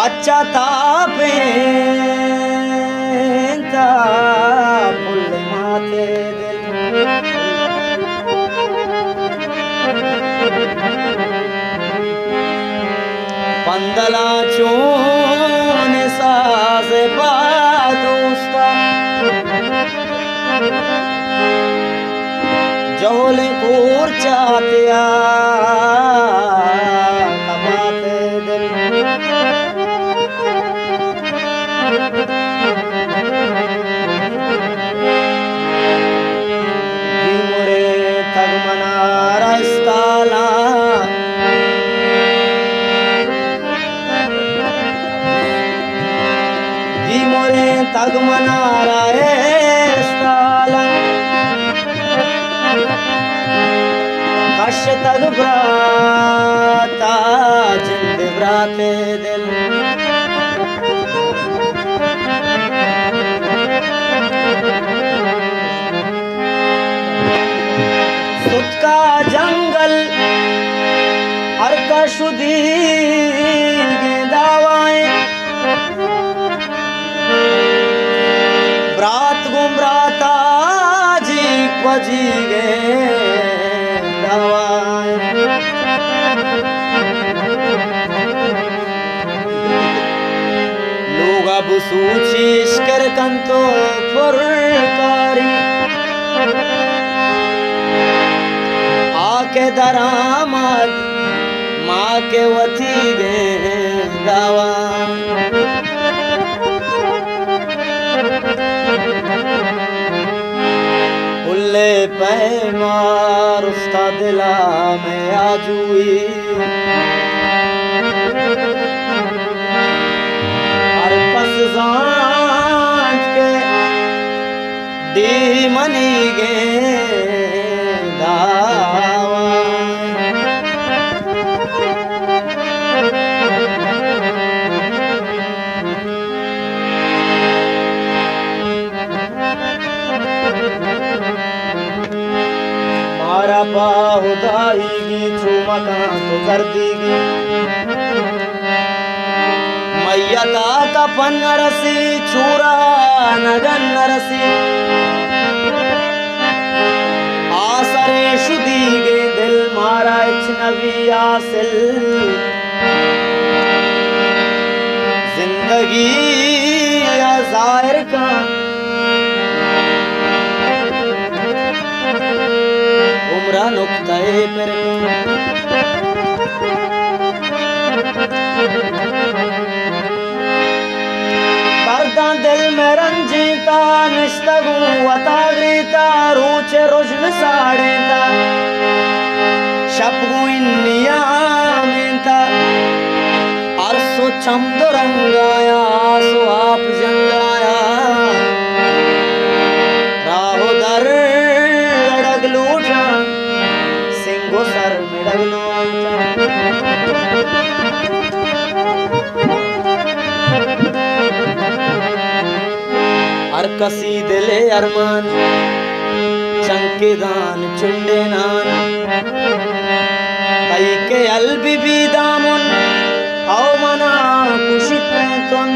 पश्चातापेंता फुल्ले माथे दिल पंदला चून साज दोस्ता जोले कोर चाहतिया कमाते दिल मोरे तग मनारा इस्ताला मोरे तग मनारा इस्ताला कश तग ब्राता जिंद ब्राते दिल सुत का जंगल अर्का शुदी दावाएं ब्रात गुमराता जी बजी गए दवाएं लोग अब सूचीश कर कंतो फुरकारी आके दरामद माँ के वती गए दवा उल्ले पैमार उस्ता दिला में आजुई हर पस जांच के दी मनी गे दावा मारा बाहुदाईगी चुमका तो कर दीगी मैयता का पन्नरसी चूरा नगन नरसी आसरे शुदीगे दिल मारा इचनवी आसिल जिंदगी या जाहिर का उम्रा नुक्ताए पर पर्दा दिल में रंजीता निस्तगू वताग्रीता रूचे रोशन साड़ेता शपगू इन्निया मेंता अरसो चमदो रंगाया सो आप जंगाया राहो दर लड़ग लूटा सिंगो सर में डगलो हर कसी दिले अरमान चंके दान चुंडे नान कई के अलबी भी दामुन आओ मना खुशी पैंतुन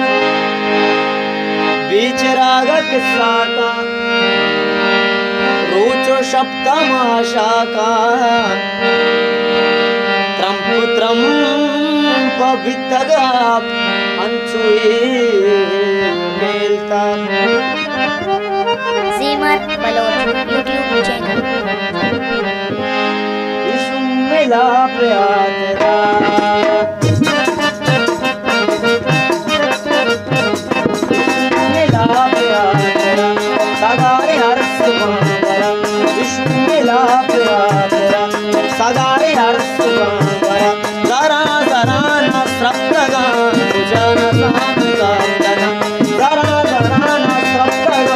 बीच राग किस्सा का रोचो शब्द तमाशा का त्रंप त्रंप बितगा अंचुए मेलता ज़ीमर बलोच यूट्यूब चैनल इश्म मिला प्यार तेरा मिला प्यार तेरा सगारे हर सुबह तेरा इश्म मिला प्यार तेरा सगारे हर सुबह तेरा जरा जरा ना श्रद्धा मुझे न समझा जरा जरा ना श्रद्धा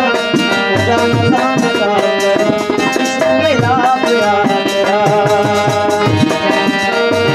इश्क मिला प्यार तेरा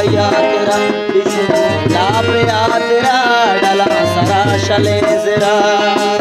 या तेरा बिस्मिल्लाह पे आ तेरा डला सरा शले जरा